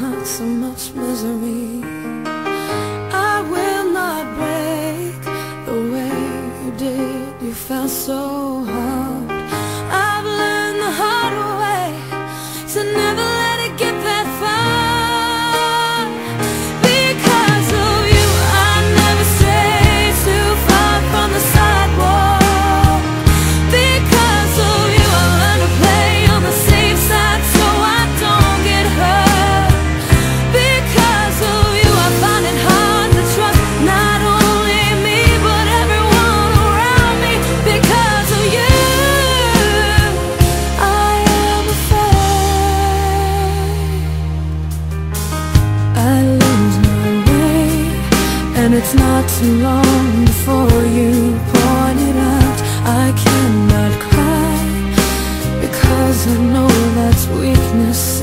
not so much misery. I will not break the way you did. You felt so hard. I've learned the hard way to never let it get that far. Because of you, I never stray too far from the sidewalk. Because of you, I learned to play on the safe side so I don't get hurt. Because of you, I find it hard to trust not only me but everyone around me. Because of you, I am afraid I lose my way, and it's not too long before you point it out. I cannot cry because I know that's weakness.